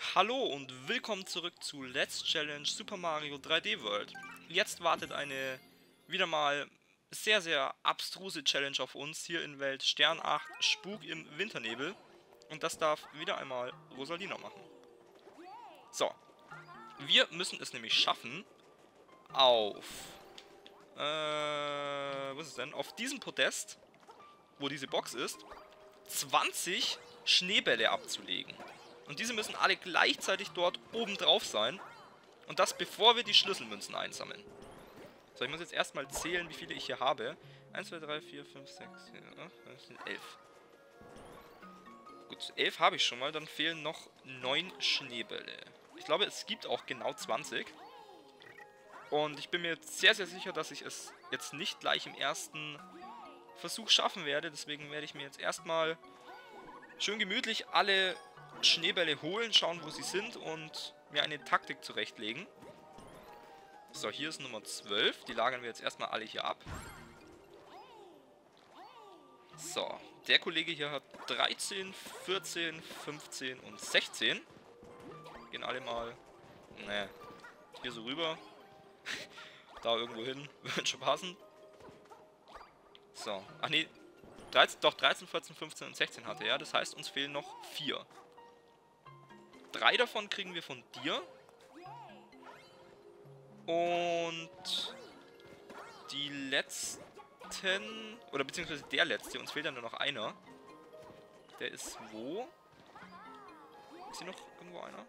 Hallo und willkommen zurück zu Let's Challenge Super Mario 3D World. Jetzt wartet eine wieder mal sehr, sehr abstruse Challenge auf uns hier in Welt Stern 8 Spuk im Winternebel. Und das darf wieder einmal Rosalina machen. So, wir müssen es nämlich schaffen, auf, was ist denn? Auf diesem Podest, wo diese Box ist, 20 Schneebälle abzulegen. Und diese müssen alle gleichzeitig dort oben drauf sein. Und das bevor wir die Schlüsselmünzen einsammeln. So, ich muss jetzt erstmal zählen, wie viele ich hier habe. 1, 2, 3, 4, 5, 6, 7, 8, 9, 10, 11. Gut, 11 habe ich schon mal. Dann fehlen noch 9 Schneebälle. Ich glaube, es gibt auch genau 20. Und ich bin mir jetzt sehr, sehr sicher, dass ich es jetzt nicht gleich im ersten Versuch schaffen werde. Deswegen werde ich mir jetzt erstmal schön gemütlich alle Schneebälle holen, schauen, wo sie sind und mir eine Taktik zurechtlegen. So, hier ist Nummer 12. Die lagern wir jetzt erstmal alle hier ab. So, der Kollege hier hat 13, 14, 15 und 16. Gehen alle mal, hier so rüber. Da irgendwo hin, wird schon passen. So, ach nee, 13, 14, 15 und 16 hatte er. Das heißt, uns fehlen noch 4. 3 davon kriegen wir von dir. Und die letzten, oder beziehungsweise der letzte, uns fehlt ja nur noch einer. Der ist wo? Ist hier noch irgendwo einer?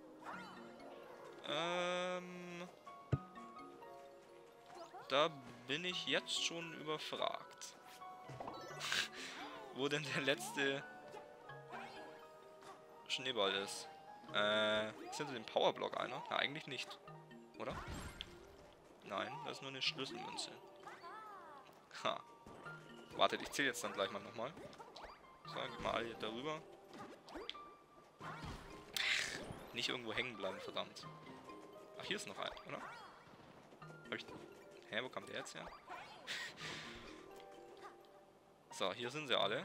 Da bin ich jetzt schon überfragt. Wo denn der letzte Schneeball ist. Ist hinter dem Powerblock einer? Na, eigentlich nicht. Oder? Nein, das ist nur eine Schlüsselmünze. Ha. Wartet, ich zähle jetzt dann gleich mal nochmal. So, gib mal alle darüber. Nicht irgendwo hängen bleiben, verdammt. Ach, hier ist noch ein, oder? Hab ich... Hä, wo kam der jetzt her? So, hier sind sie alle.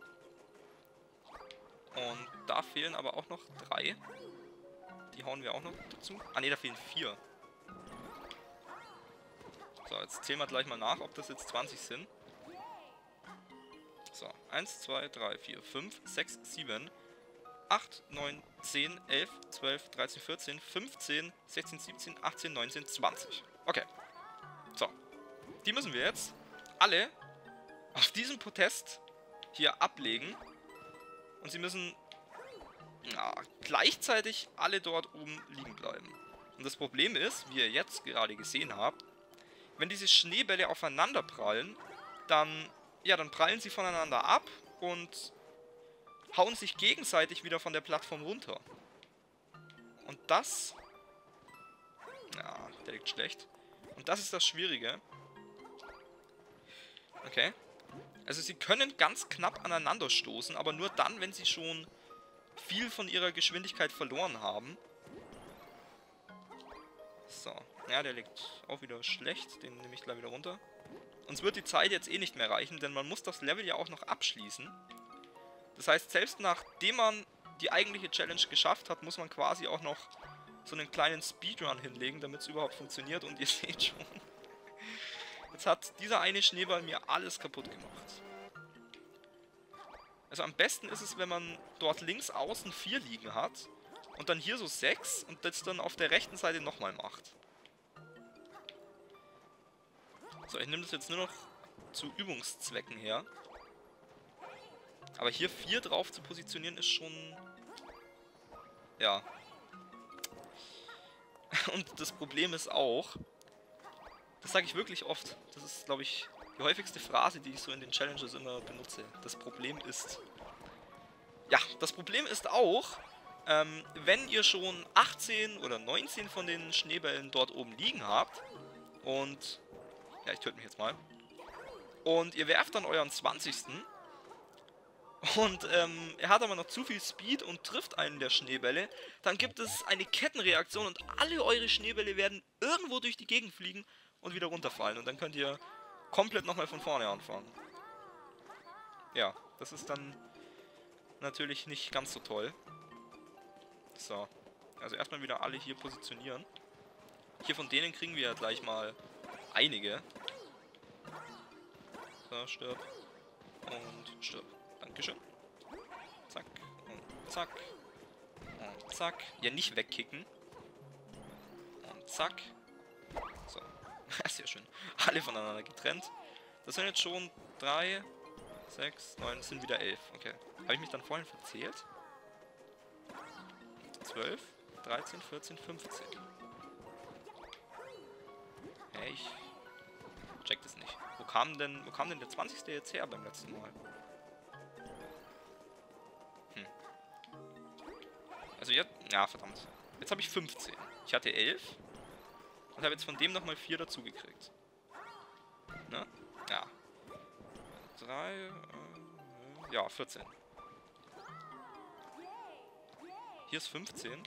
Und da fehlen aber auch noch 3. Die hauen wir auch noch dazu. Ah ne, da fehlen 4. So, jetzt zählen wir gleich mal nach, ob das jetzt 20 sind. So, 1, 2, 3, 4, 5, 6, 7, 8, 9, 10, 11, 12, 13, 14, 15, 16, 17, 18, 19, 20. Okay. So. Die müssen wir jetzt alle auf diesem Podest hier ablegen. Und sie müssen gleichzeitig alle dort oben liegen bleiben. Und das Problem ist, wie ihr jetzt gerade gesehen habt, wenn diese Schneebälle aufeinander prallen, dann prallen sie voneinander ab und hauen sich gegenseitig wieder von der Plattform runter. Und das... Ja, der liegt schlecht. Und das ist das Schwierige. Okay. Also sie können ganz knapp aneinander stoßen, aber nur dann, wenn sie schon viel von ihrer Geschwindigkeit verloren haben. So. Ja, der liegt auch wieder schlecht. Den nehme ich gleich wieder runter. Uns wird die Zeit jetzt eh nicht mehr reichen, denn man muss das Level ja auch noch abschließen. Das heißt, selbst nachdem man die eigentliche Challenge geschafft hat, muss man quasi auch noch so einen kleinen Speedrun hinlegen, damit es überhaupt funktioniert. Und ihr seht schon, jetzt hat dieser eine Schneeball mir alles kaputt gemacht. Also am besten ist es, wenn man dort links außen 4 liegen hat und dann hier so 6 und das dann auf der rechten Seite nochmal macht. So, ich nehme das jetzt nur noch zu Übungszwecken her. Aber hier 4 drauf zu positionieren ist schon... Ja. Und das Problem ist auch... Das sage ich wirklich oft. Das ist, glaube ich, die häufigste Phrase, die ich so in den Challenges immer benutze. Das Problem ist... Ja, das Problem ist auch, wenn ihr schon 18 oder 19 von den Schneebällen dort oben liegen habt und... Ja, ich töte mich jetzt mal. Und ihr werft dann euren 20. Und er hat aber noch zu viel Speed und trifft einen der Schneebälle, dann gibt es eine Kettenreaktion und alle eure Schneebälle werden irgendwo durch die Gegend fliegen und wieder runterfallen. Und dann könnt ihr komplett nochmal von vorne anfangen. Ja, das ist dann natürlich nicht ganz so toll. So, Also erstmal wieder alle hier positionieren. Hier von denen kriegen wir ja gleich mal einige. So, stirb. Und stirb. Dankeschön. Zack. Und zack. Und zack. Ja, nicht wegkicken. Und zack. So. Sehr schön. Alle voneinander getrennt. Das sind jetzt schon 3, 6, 9, das sind wieder 11. Okay. Habe ich mich dann vorhin verzählt? 12, 13, 14, 15. Hey, ich check das nicht. Wo kam denn der 20. jetzt her beim letzten Mal? Also jetzt, ja verdammt. Jetzt habe ich 15. Ich hatte 11 und habe jetzt von dem nochmal 4 dazu gekriegt. Ne? Ja. 3, ja, 14. Hier ist 15.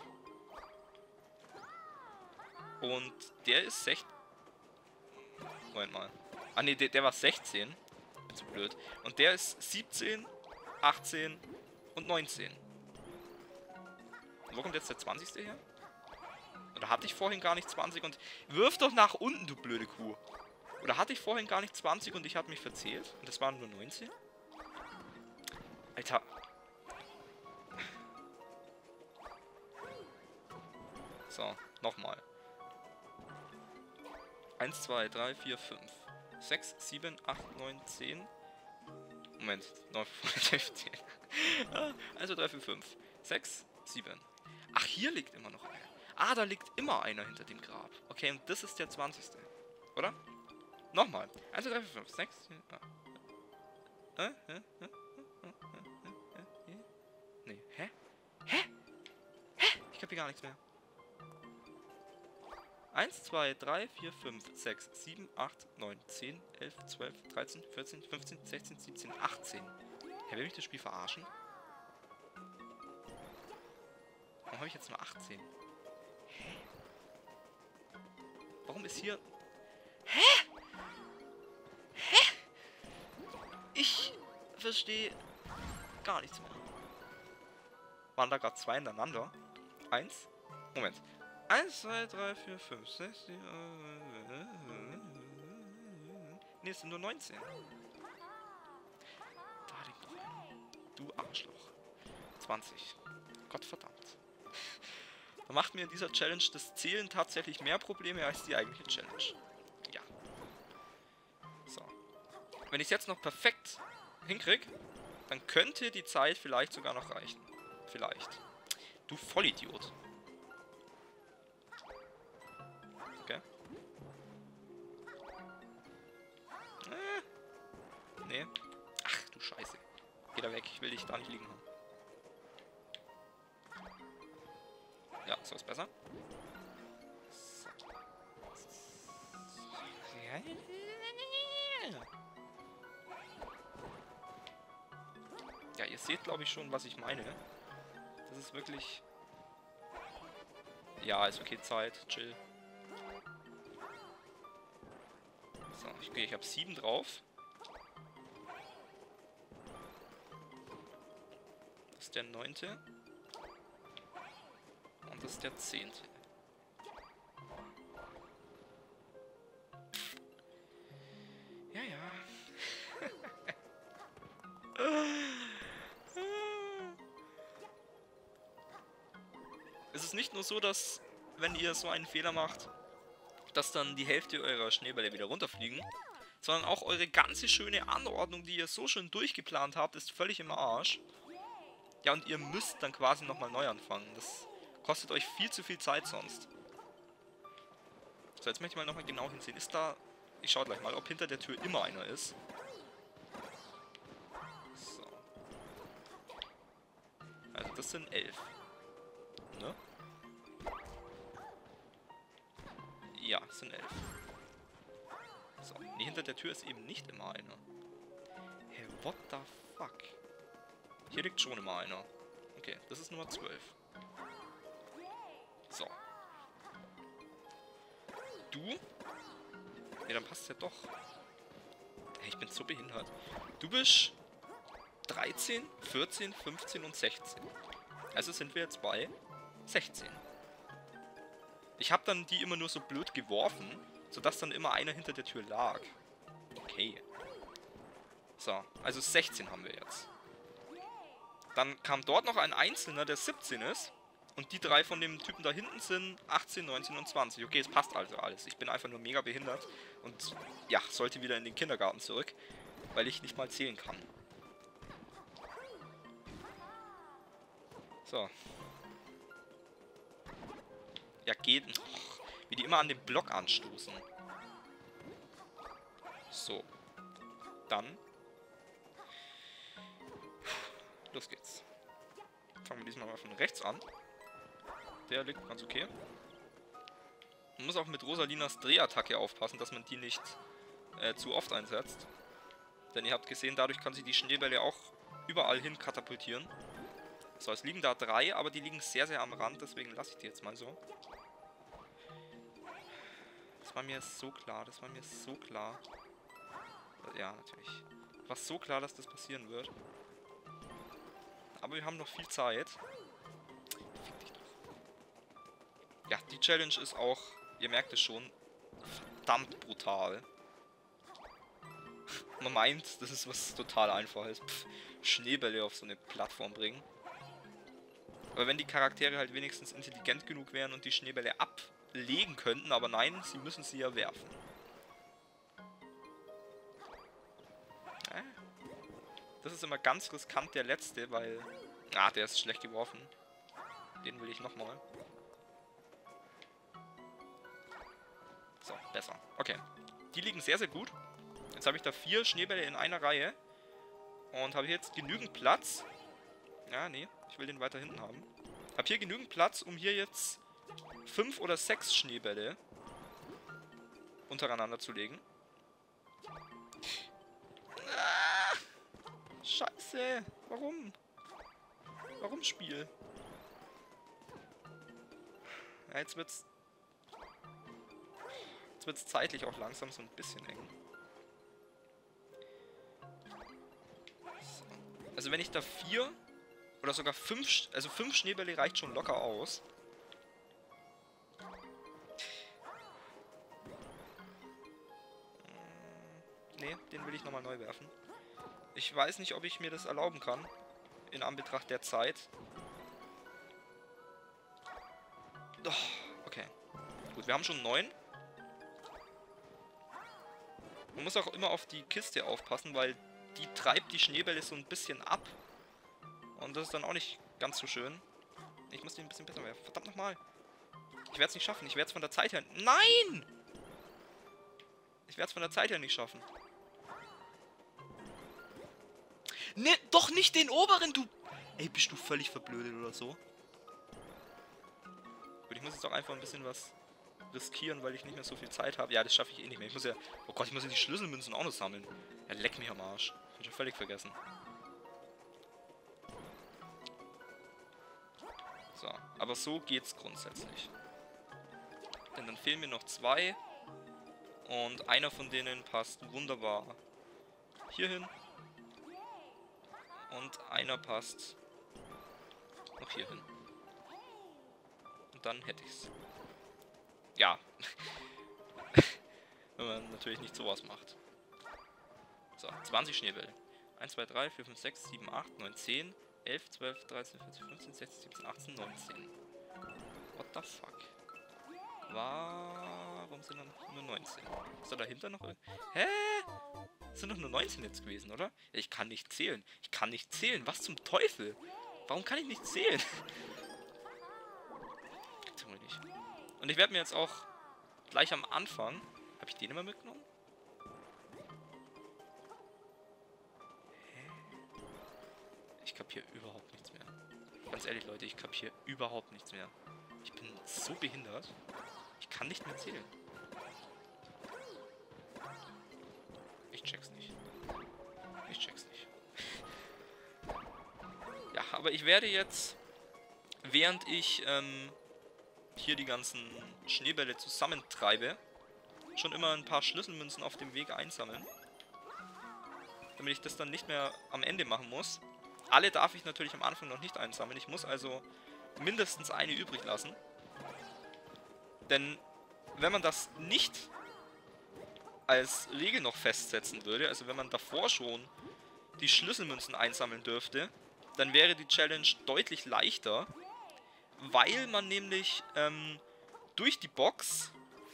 Und der ist 16. Moment mal. Ah ne, der war 16. Bin zu blöd. Und der ist 17, 18 und 19. Und wo kommt jetzt der 20. her? Oder hatte ich vorhin gar nicht 20 und... Wirf doch nach unten, du blöde Kuh. Oder hatte ich vorhin gar nicht 20 und ich habe mich verzählt? Und das waren nur 19? Alter. So, nochmal. 1, 2, 3, 4, 5, 6, 7, 8, 9, 10. Moment, 9, 15. 1, 2, 3, 4, 5, 6, 7. Ach, hier liegt immer noch einer. Ah, da liegt immer einer hinter dem Grab. Okay, und das ist der 20. Oder? Nochmal. 1, 2, 3, 4, 5, 6, 7, 8. Nee, hä? Hä? Hä? Ich hab hier gar nichts mehr. 1, 2, 3, 4, 5, 6, 7, 8, 9, 10, 11, 12, 13, 14, 15, 16, 17, 18. Hä, will mich das Spiel verarschen? Warum habe ich jetzt nur 18? Hä? Warum ist hier... Hä? Hä? Ich verstehe gar nichts mehr. Waren da gerade 2 hintereinander? 1? Moment. 1, 2, 3, 4, 5, 6, 7... Ne, es sind nur 19. Da liegt noch einer. Du Arschloch. 20. Gottverdammt. Da macht mir in dieser Challenge das Zählen tatsächlich mehr Probleme als die eigentliche Challenge. Ja. So. Wenn ich es jetzt noch perfekt hinkriege, dann könnte die Zeit vielleicht sogar noch reichen. Vielleicht. Du Vollidiot. Okay. Nee. Ach du Scheiße. Geh da weg, ich will dich da nicht liegen haben. Ja, so ist besser. So. Ja, ihr seht, glaube ich, schon, was ich meine. Das ist wirklich... Ja, ist okay, Zeit, chill. So, ich habe 7 drauf. Das ist der 9. Und das ist der 10. Ja, ja. Es ist nicht nur so, dass, wenn ihr so einen Fehler macht, dass dann die Hälfte eurer Schneebälle wieder runterfliegen, sondern auch eure ganze schöne Anordnung, die ihr so schön durchgeplant habt, ist völlig im Arsch. Ja, und ihr müsst dann quasi nochmal neu anfangen. Das kostet euch viel zu viel Zeit sonst. So, jetzt möchte ich mal nochmal genau hinsehen. Ist da... Ich schaue gleich mal, ob hinter der Tür immer einer ist. So. Also das sind 11. Ne? Ja, es sind 11. So, nee, hinter der Tür ist eben nicht immer einer. Hä, hey, what the fuck? Hier liegt schon immer einer. Okay, das ist Nummer 12. So. Du? Ne, dann passt es ja doch. Hey, ich bin so behindert. Du bist 13, 14, 15 und 16. Also sind wir jetzt bei 16. Ich habe dann die immer nur so blöd geworfen, sodass dann immer einer hinter der Tür lag. Okay. So, also 16 haben wir jetzt. Dann kam dort noch ein Einzelner, der 17 ist. Und die 3 von dem Typen da hinten sind 18, 19 und 20. Okay, es passt also alles. Ich bin einfach nur mega behindert. Und ja, sollte wieder in den Kindergarten zurück. Weil ich nicht mal zählen kann. So. Ja, geht. Wie die immer an den Block anstoßen. So. Dann. Los geht's. Fangen wir diesmal mal von rechts an. Der liegt ganz okay. Man muss auch mit Rosalinas Drehattacke aufpassen, dass man die nicht zu oft einsetzt. Denn ihr habt gesehen, dadurch kann sie die Schneebälle auch überall hin katapultieren. So, es liegen da 3, aber die liegen sehr, sehr am Rand, deswegen lasse ich die jetzt mal so. Das war mir so klar, das war mir so klar. Ja, natürlich. War so klar, dass das passieren wird. Aber wir haben noch viel Zeit. Fick dich doch. Ja, die Challenge ist auch, ihr merkt es schon, verdammt brutal. Man meint, das ist was total Einfaches. Schneebälle auf so eine Plattform bringen. Aber wenn die Charaktere halt wenigstens intelligent genug wären und die Schneebälle ablegen könnten, aber nein, sie müssen sie ja werfen. Das ist immer ganz riskant, der letzte, weil... Ah, der ist schlecht geworfen. Den will ich nochmal. So, besser. Okay. Die liegen sehr, sehr gut. Jetzt habe ich da 4 Schneebälle in einer Reihe. Und habe jetzt genügend Platz. Ja, nee, ich will den weiter hinten haben. Habe hier genügend Platz, um hier jetzt 5 oder 6 Schneebälle untereinander zu legen. Ah, Scheiße. Warum? Warum Spiel? Ja, jetzt wird's zeitlich auch langsam so ein bisschen eng. So. Also wenn ich da 4 oder sogar 5, also 5 Schneebälle reicht schon locker aus. Nee, den will ich nochmal neu werfen. Ich weiß nicht, ob ich mir das erlauben kann. In Anbetracht der Zeit. Oh, okay. Gut, wir haben schon 9. Man muss auch immer auf die Kiste aufpassen, weil die treibt die Schneebälle so ein bisschen ab. Und das ist dann auch nicht ganz so schön. Ich muss die ein bisschen besser werfen. Verdammt nochmal. Ich werde es nicht schaffen. Ich werde es von der Zeit her... Nein! Ich werde es von der Zeit her nicht schaffen. Ne, doch nicht den oberen, du... Ey, bist du völlig verblödet oder so? Gut, ich muss jetzt auch einfach ein bisschen was riskieren, weil ich nicht mehr so viel Zeit habe. Ja, das schaffe ich eh nicht mehr. Ich muss ja... Oh Gott, ich muss ja die Schlüsselmünzen auch noch sammeln. Ja, leck mich am Arsch. Hab ich schon völlig vergessen. So, aber so geht's grundsätzlich. Denn dann fehlen mir noch 2. Und einer von denen passt wunderbar hierhin. Und einer passt noch hier hin. Und dann hätte ich's. Ja. Wenn man natürlich nicht sowas macht. So, 20 Schneebälle. 1, 2, 3, 4, 5, 6, 7, 8, 9, 10, 11, 12, 13, 14, 15, 16, 17, 18, 19. What the fuck? Warum sind dann nur 19? Ist da dahinter noch irgendwas? Hä? Das sind doch nur 19 jetzt gewesen, oder? Ich kann nicht zählen. Ich kann nicht zählen. Was zum Teufel? Warum kann ich nicht zählen? Gibt's wohl nicht. Und ich werde mir jetzt auch gleich am Anfang... Habe ich den immer mitgenommen? Hä? Ich kapiere überhaupt nichts mehr. Ganz ehrlich, Leute, ich kapiere überhaupt nichts mehr. Ich bin so behindert. Ich kann nicht mehr zählen. Ich check's nicht. Ich check's nicht. Ja, aber ich werde jetzt, während ich hier die ganzen Schneebälle zusammentreibe, schon immer ein paar Schlüsselmünzen auf dem Weg einsammeln. Damit ich das dann nicht mehr am Ende machen muss. Alle darf ich natürlich am Anfang noch nicht einsammeln. Ich muss also mindestens eine übrig lassen. Denn wenn man das nicht als Regel noch festsetzen würde, also wenn man davor schon die Schlüsselmünzen einsammeln dürfte, dann wäre die Challenge deutlich leichter, weil man nämlich durch die Box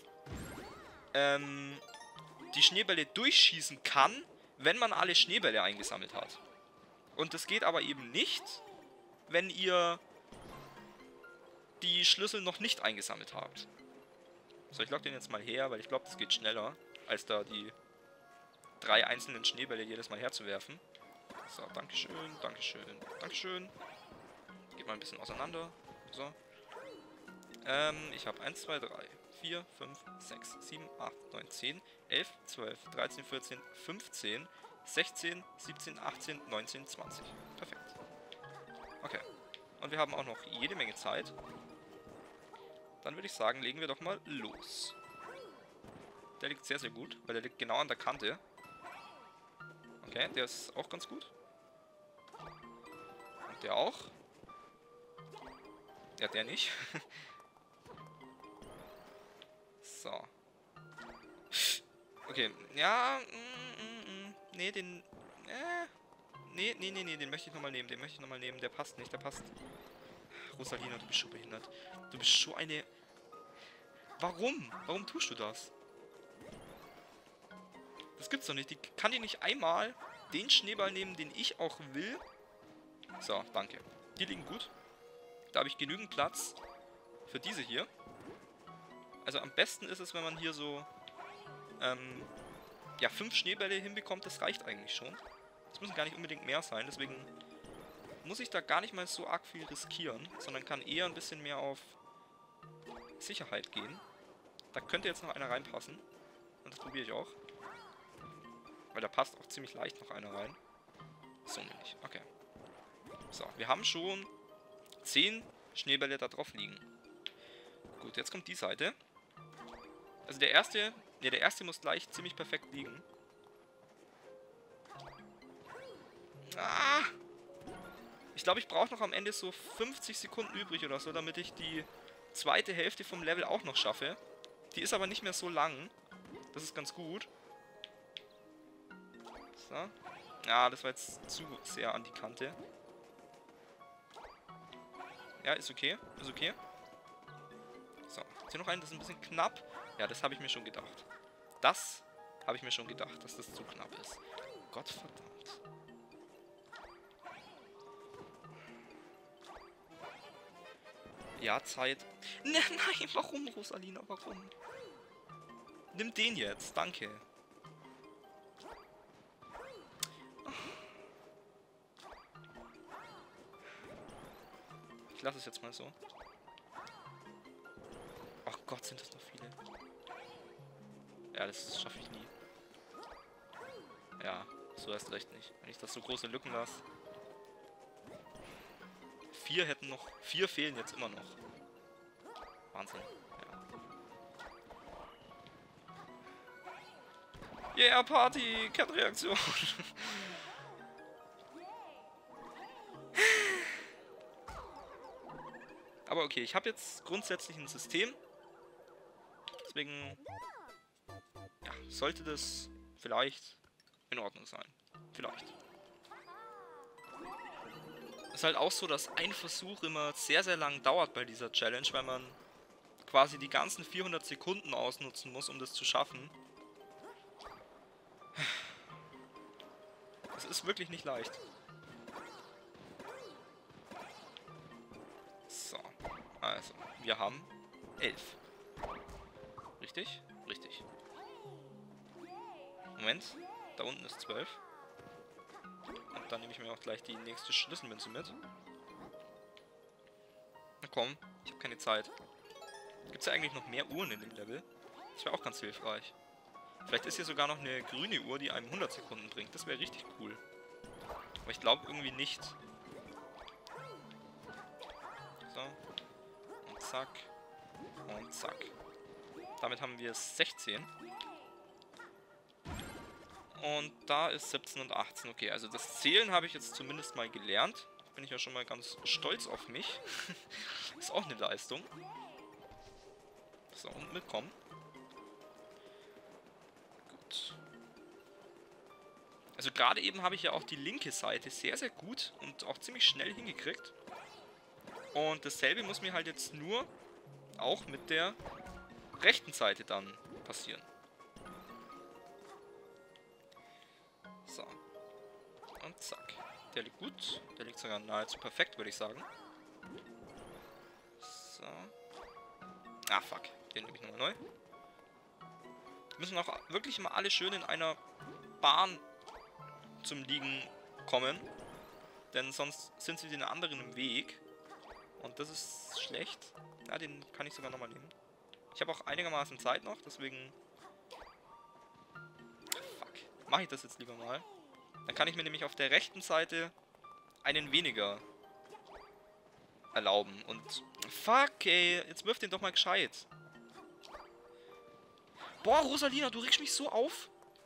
die Schneebälle durchschießen kann, wenn man alle Schneebälle eingesammelt hat. Und das geht aber eben nicht, wenn ihr die Schlüssel noch nicht eingesammelt habt. So, ich lock den jetzt mal her, weil ich glaube, das geht schneller, als da die 3 einzelnen Schneebälle jedes Mal herzuwerfen. So, dankeschön, dankeschön, dankeschön. Geht mal ein bisschen auseinander. So. Ich habe 1, 2, 3, 4, 5, 6, 7, 8, 9, 10, 11, 12, 13, 14, 15, 16, 17, 18, 19, 20. Perfekt. Okay. Und wir haben auch noch jede Menge Zeit. Dann würde ich sagen, legen wir doch mal los. Der liegt sehr, sehr gut, weil der liegt genau an der Kante. Okay, der ist auch ganz gut. Und der auch. Ja, der nicht. So. Okay, ja. Nee, den. Nee, den möchte ich nochmal nehmen. Den möchte ich nochmal nehmen. Der passt nicht, der passt. Rosalina, du bist schon behindert. Du bist so eine... Warum? Warum tust du das? Das gibt's doch nicht. Kann die nicht einmal den Schneeball nehmen, den ich auch will? So, danke. Die liegen gut. Da habe ich genügend Platz für diese hier. Also am besten ist es, wenn man hier so ja, 5 Schneebälle hinbekommt. Das reicht eigentlich schon. Es müssen gar nicht unbedingt mehr sein. Deswegen muss ich da gar nicht mal so arg viel riskieren, sondern kann eher ein bisschen mehr auf Sicherheit gehen. Da könnte jetzt noch einer reinpassen. Und das probiere ich auch. Weil da passt auch ziemlich leicht noch einer rein. So nämlich. Okay. So, wir haben schon 10 Schneebälle da drauf liegen. Gut, jetzt kommt die Seite. Also der erste muss gleich ziemlich perfekt liegen. Ah! Ich glaube, ich brauche noch am Ende so 50 Sekunden übrig oder so, damit ich die zweite Hälfte vom Level auch noch schaffe. Die ist aber nicht mehr so lang. Das ist ganz gut. So. Ja, das war jetzt zu sehr an die Kante. Ja, ist okay. Ist okay. So, jetzt hier noch einen, das ist ein bisschen knapp. Ja, das habe ich mir schon gedacht. Das habe ich mir schon gedacht, dass das zu knapp ist. Gottverdammt. Ja, Zeit. Nein, warum, Rosalina, warum? Nimm den jetzt, danke. Ich lasse es jetzt mal so. Ach Gott, sind das noch viele. Ja, das schaffe ich nie. Ja, so hast recht nicht. Wenn ich das so große Lücken lasse. 4 fehlen jetzt immer noch. Wahnsinn. Ja. Yeah, Party! Cat-Reaktion! Aber okay, ich habe jetzt grundsätzlich ein System. Deswegen ja, sollte das vielleicht in Ordnung sein. Vielleicht. Ist halt auch so, dass ein Versuch immer sehr, sehr lang dauert bei dieser Challenge, weil man quasi die ganzen 400 Sekunden ausnutzen muss, um das zu schaffen. Es ist wirklich nicht leicht. So, also, wir haben 11. Richtig? Richtig. Moment, da unten ist 12. Und dann nehme ich mir auch gleich die nächste Schlüsselmünze mit. Na komm, ich habe keine Zeit. Gibt es ja eigentlich noch mehr Uhren in dem Level? Das wäre auch ganz hilfreich. Vielleicht ist hier sogar noch eine grüne Uhr, die einem 100 Sekunden bringt. Das wäre richtig cool. Aber ich glaube irgendwie nicht. So. Und zack. Und zack. Damit haben wir 16. Und da ist 17 und 18. Okay, also das Zählen habe ich jetzt zumindest mal gelernt. Bin ich ja schon mal ganz stolz auf mich. Ist auch eine Leistung. So, und mitkommen. Gut. Also gerade eben habe ich ja auch die linke Seite sehr, sehr gut und auch ziemlich schnell hingekriegt. Und dasselbe muss mir halt jetzt nur auch mit der rechten Seite dann passieren. So. Und zack. Der liegt gut. Der liegt sogar nahezu perfekt, würde ich sagen. So. Ah, fuck. Den nehme ich nochmal neu. Die müssen auch wirklich immer alle schön in einer Bahn zum Liegen kommen. Denn sonst sind sie den anderen im Weg. Und das ist schlecht. Ja, den kann ich sogar nochmal nehmen. Ich habe auch einigermaßen Zeit noch, deswegen... Fuck. Mache ich das jetzt lieber mal. Dann kann ich mir nämlich auf der rechten Seite einen weniger erlauben. Und... Fuck, ey. Jetzt wirf den doch mal gescheit. Boah, Rosalina, du regst mich so auf.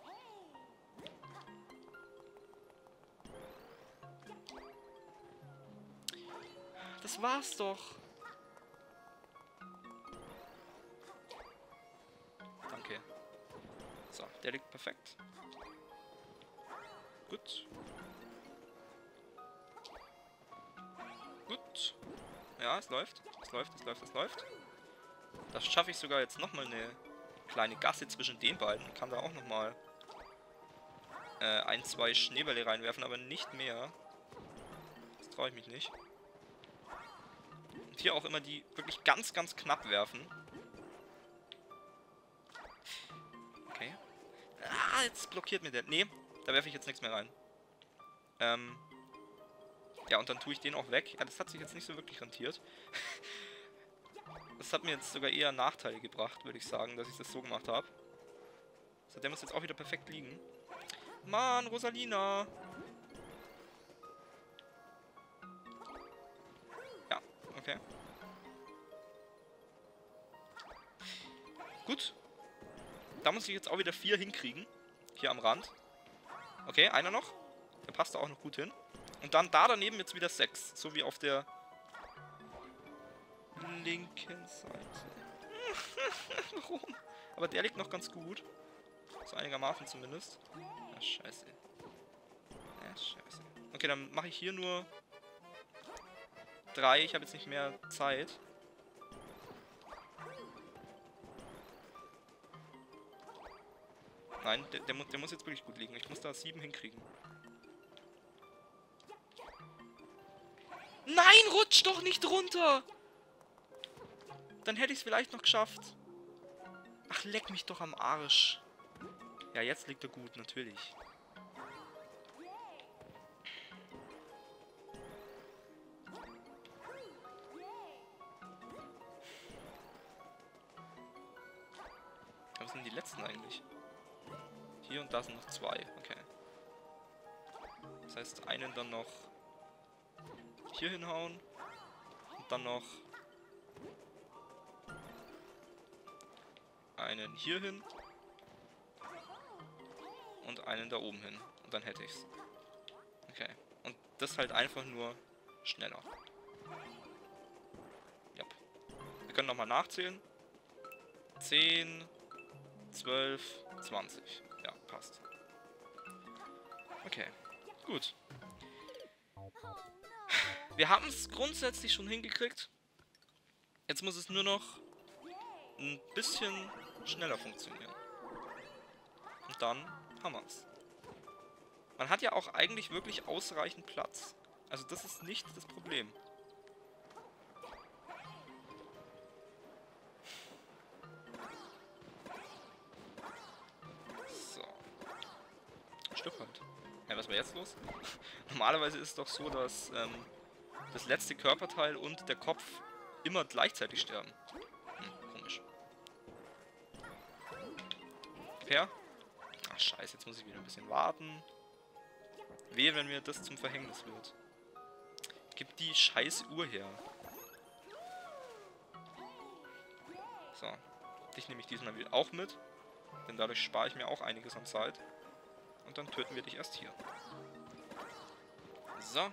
Das war's doch. Danke. So, der liegt perfekt. Gut. Gut. Ja, es läuft. Es läuft, es läuft, es läuft. Da schaffe ich sogar jetzt nochmal eine kleine Gasse zwischen den beiden. Kann da auch nochmal ein, zwei Schneebälle reinwerfen, aber nicht mehr. Das traue ich mich nicht. Und hier auch immer die wirklich ganz, ganz knapp werfen. Okay. Ah, jetzt blockiert mir der. Nee, da werfe ich jetzt nichts mehr rein. Ja, und dann tue ich den auch weg. Ja, das hat sich jetzt nicht so wirklich rentiert. Das hat mir jetzt sogar eher Nachteile gebracht, würde ich sagen, dass ich das so gemacht habe. So, der muss jetzt auch wieder perfekt liegen. Mann, Rosalina! Ja, okay. Gut. Da muss ich jetzt auch wieder 4 hinkriegen. Hier am Rand. Okay, einer noch. Der passt da auch noch gut hin. Und dann da daneben jetzt wieder 6. So wie auf der linken Seite. Warum? Aber der liegt noch ganz gut. So einigermaßen zumindest. Ja, scheiße. Ja, scheiße. Okay, dann mache ich hier nur 3. Ich habe jetzt nicht mehr Zeit. Nein, der muss jetzt wirklich gut liegen. Ich muss da 7 hinkriegen. Nein, rutsch doch nicht runter! Dann hätte ich es vielleicht noch geschafft. Ach, leck mich doch am Arsch. Ja, jetzt liegt er gut, natürlich. Was sind die letzten eigentlich? Hier und da sind noch 2, okay. Das heißt, einen dann noch hier hinhauen. Und dann noch einen hier hin. Und einen da oben hin. Und dann hätte ich's. Okay. Und das halt einfach nur schneller. Ja. Wir können nochmal nachzählen. 10, 12, 20. Ja, passt. Okay. Gut. Wir haben es grundsätzlich schon hingekriegt. Jetzt muss es nur noch ein bisschen schneller funktionieren. Und dann haben wir es. Man hat ja auch eigentlich wirklich ausreichend Platz. Also das ist nicht das Problem. So. Ein Stück halt. Ja, was war jetzt los? Normalerweise ist es doch so, dass das letzte Körperteil und der Kopf immer gleichzeitig sterben. Komisch. Fair? Ach scheiße, jetzt muss ich wieder ein bisschen warten. Wehe, wenn mir das zum Verhängnis wird. Gib die scheiß Uhr her. So. Dich nehme ich diesmal wieder auch mit. Denn dadurch spare ich mir auch einiges an Zeit. Und dann töten wir dich erst hier. So.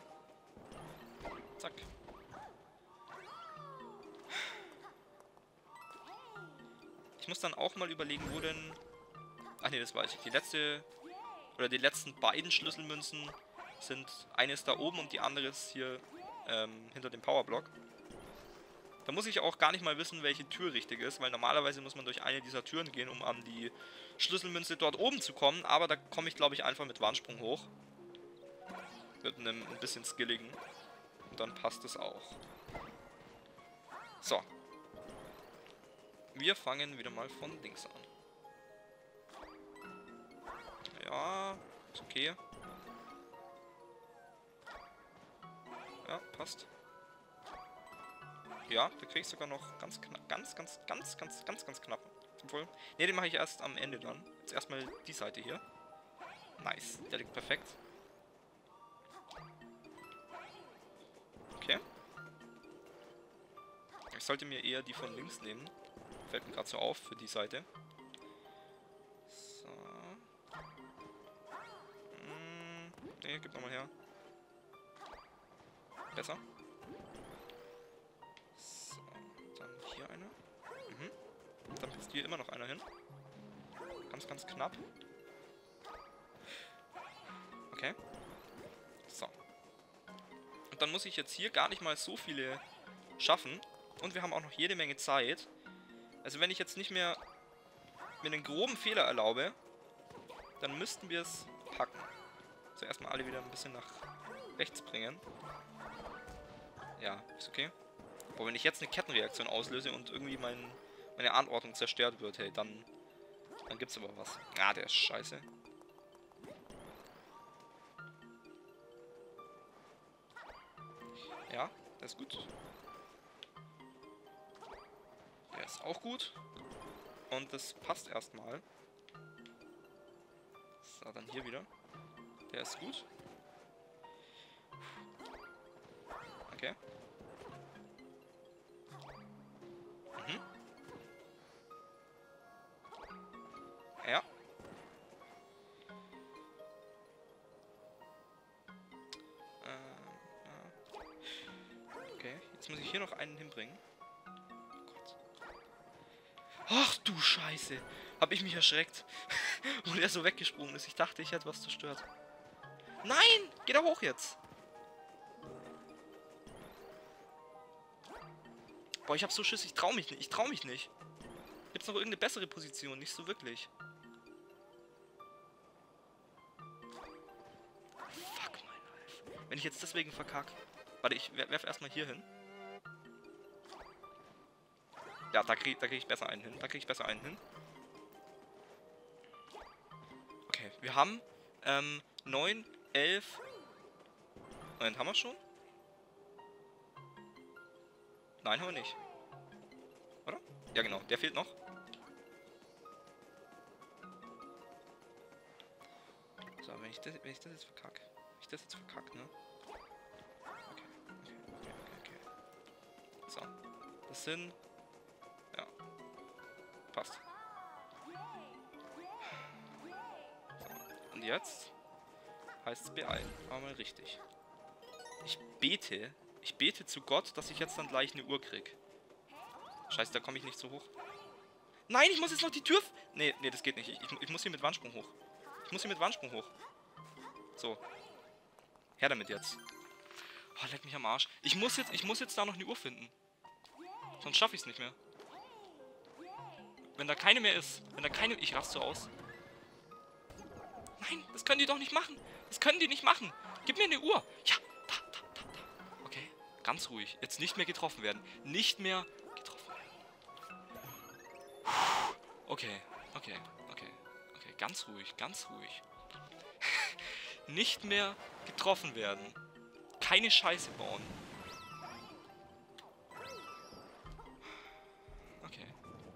Zack. Ich muss dann auch mal überlegen, wo denn... Ach ne, das weiß ich. Die letzten beiden Schlüsselmünzen sind... Eine ist da oben und die andere ist hier hinter dem Powerblock. Da muss ich auch gar nicht mal wissen, welche Tür richtig ist, weil normalerweise muss man durch eine dieser Türen gehen, um an die Schlüsselmünze dort oben zu kommen. Aber da komme ich, glaube ich, einfach mit Wandsprung hoch. Mit einem ein bisschen skilligen. Und dann passt es auch. So. Wir fangen wieder mal von links an. Ja, ist okay. Ja, passt. Ja, da kriege ich sogar noch ganz knapp. Ganz knapp. Obwohl. Ne, den mache ich erst am Ende dann. Jetzt erstmal die Seite hier. Nice. Der liegt perfekt. Okay. Ich sollte mir eher die von links nehmen. Fällt mir gerade so auf für die Seite. So. Ne, gib nochmal her. Besser. So, dann hier eine. Dann passt hier immer noch einer hin. Ganz knapp. Okay. So. Und dann muss ich jetzt hier gar nicht mal so viele schaffen. Und wir haben auch noch jede Menge Zeit. Also wenn ich jetzt nicht mehr mir einen groben Fehler erlaube, dann müssten wir es packen. Zuerst mal alle wieder ein bisschen nach rechts bringen. Ja, ist okay. Aber wenn ich jetzt eine Kettenreaktion auslöse und irgendwie meine Anordnung zerstört wird, hey, dann gibt's aber was. Ah, der ist scheiße. Ja, der ist gut. Der ist auch gut. Und das passt erstmal. So, dann hier wieder. Der ist gut. Okay. Ja. Okay, jetzt muss ich hier noch einen hinbringen. Oh Gott. Ach du Scheiße. Hab ich mich erschreckt. Wo der so weggesprungen ist. Ich dachte, ich hätte was zerstört. Nein! Geh da hoch jetzt. Boah, ich hab so Schiss. Ich trau mich nicht. Ich trau mich nicht. Gibt's noch irgendeine bessere Position? Nicht so wirklich. Fuck mein Life. Wenn ich jetzt deswegen verkacke. Warte, ich werfe erstmal hier hin. Ja, da krieg ich besser einen hin. Da krieg ich besser einen hin. Okay, wir haben 9, 11. Moment, haben wir schon? Nein, haben wir nicht. Oder? Ja, genau. Der fehlt noch. So, wenn ich das jetzt verkacke. Ne? Okay. So. Das sind... Ja. Passt. So. Und jetzt heißt es beeilen. Aber mal richtig. Ich bete zu Gott, dass ich jetzt dann gleich eine Uhr krieg. Scheiße, da komme ich nicht so hoch. Nein, ich muss jetzt noch die Tür... Nee, das geht nicht. Ich muss hier mit Wandsprung hoch. So. Her damit jetzt. Oh, leck mich am Arsch. Ich muss jetzt da noch eine Uhr finden. Sonst schaffe ich es nicht mehr. Wenn da keine mehr ist. Ich raste so aus. Nein, das können die doch nicht machen. Gib mir eine Uhr. Ja, da. Okay, ganz ruhig. Jetzt nicht mehr getroffen werden. Okay. Ganz ruhig. Nicht mehr getroffen werden. Keine Scheiße bauen. Okay.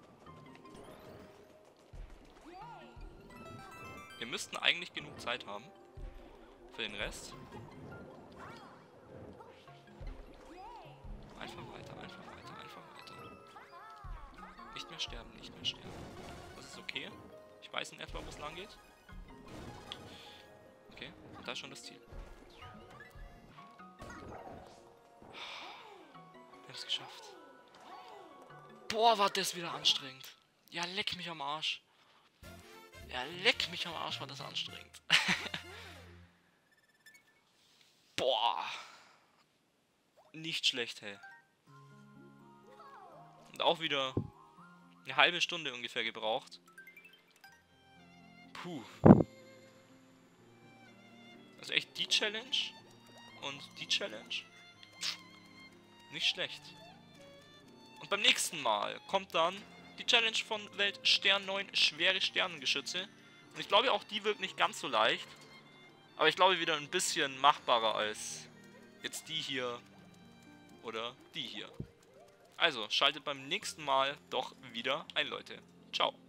Wir müssten eigentlich genug Zeit haben. Für den Rest. Einfach weiter. Nicht mehr sterben. Das ist okay. Ich weiß in etwa, wo es lang geht. Okay, und da ist schon das Ziel. Wir haben es geschafft. Boah, war das wieder anstrengend. Ja, leck mich am Arsch. Ja, leck mich am Arsch, war das anstrengend. Boah. Nicht schlecht, hey. Und auch wieder eine halbe Stunde ungefähr gebraucht. Puh. Also echt die Challenge und die Challenge. Nicht schlecht. Und beim nächsten Mal kommt dann die Challenge von Welt Stern 9 schwere Sternengeschütze. Und ich glaube auch die wird nicht ganz so leicht. Aber ich glaube wieder ein bisschen machbarer als jetzt die hier oder die hier. Also schaltet beim nächsten Mal doch wieder ein, Leute. Ciao.